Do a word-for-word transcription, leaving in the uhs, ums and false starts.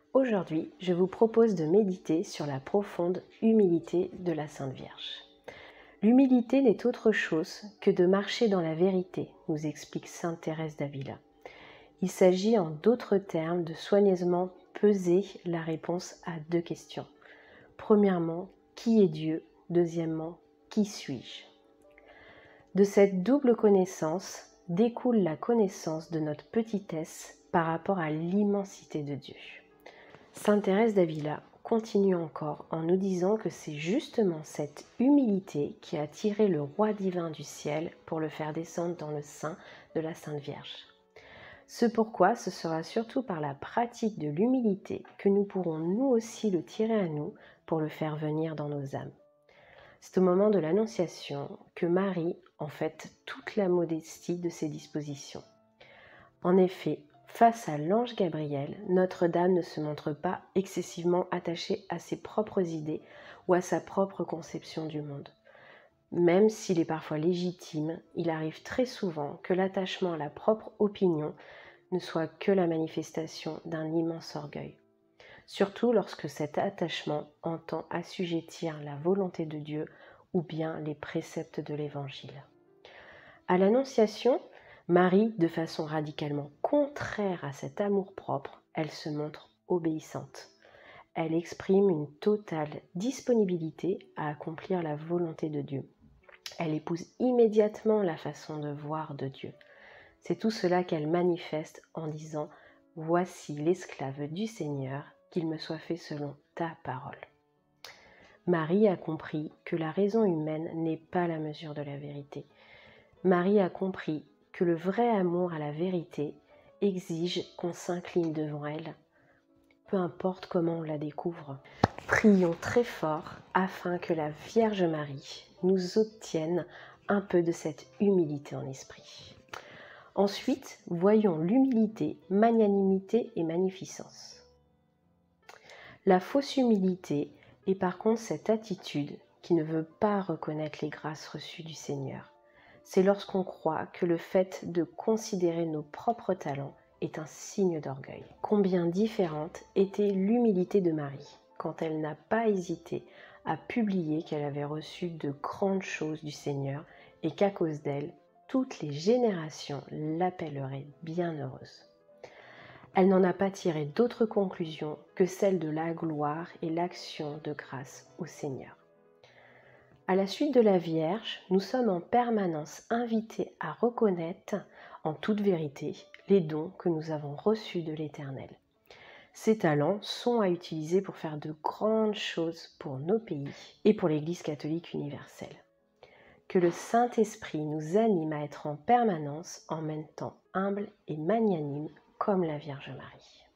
Aujourd'hui, je vous propose de méditer sur la profonde humilité de la Sainte Vierge. L'humilité n'est autre chose que de marcher dans la vérité, nous explique sainte Thérèse d'Avila. Il s'agit en d'autres termes de soigneusement peser la réponse à deux questions. Premièrement, qui est Dieu? Deuxièmement, qui suis-je? De cette double connaissance découle la connaissance de notre petitesse par rapport à l'immensité de Dieu. Sainte Thérèse d'Avila continue encore en nous disant que c'est justement cette humilité qui a tiré le roi divin du ciel pour le faire descendre dans le sein de la Sainte Vierge. Ce pourquoi ce sera surtout par la pratique de l'humilité que nous pourrons nous aussi le tirer à nous pour le faire venir dans nos âmes. C'est au moment de l'Annonciation que Marie en fait toute la modestie de ses dispositions. En effet, face à l'ange Gabriel, Notre-Dame ne se montre pas excessivement attachée à ses propres idées ou à sa propre conception du monde. Même s'il est parfois légitime, il arrive très souvent que l'attachement à la propre opinion ne soit que la manifestation d'un immense orgueil. Surtout lorsque cet attachement entend assujettir la volonté de Dieu ou bien les préceptes de l'Évangile. À l'Annonciation, Marie, de façon radicalement contraire à cet amour-propre, elle se montre obéissante. Elle exprime une totale disponibilité à accomplir la volonté de Dieu. Elle épouse immédiatement la façon de voir de Dieu. C'est tout cela qu'elle manifeste en disant « Voici l'esclave du Seigneur, qu'il me soit fait selon ta parole ». Marie a compris que la raison humaine n'est pas la mesure de la vérité. Marie a compris que le vrai amour à la vérité exige qu'on s'incline devant elle, peu importe comment on la découvre. Prions très fort afin que la Vierge Marie nous obtienne un peu de cette humilité en esprit. Ensuite, voyons l'humilité, magnanimité et magnificence. La fausse humilité est par contre cette attitude qui ne veut pas reconnaître les grâces reçues du Seigneur. C'est lorsqu'on croit que le fait de considérer nos propres talents est un signe d'orgueil. Combien différente était l'humilité de Marie quand elle n'a pas hésité à publier qu'elle avait reçu de grandes choses du Seigneur et qu'à cause d'elle, toutes les générations l'appelleraient bienheureuse. Elle n'en a pas tiré d'autre conclusion que celle de la gloire et l'action de grâce au Seigneur. À la suite de la Vierge, nous sommes en permanence invités à reconnaître en toute vérité les dons que nous avons reçus de l'Éternel. Ces talents sont à utiliser pour faire de grandes choses pour nos pays et pour l'Église catholique universelle. Que le Saint-Esprit nous anime à être en permanence en même temps humble et magnanime comme la Vierge Marie.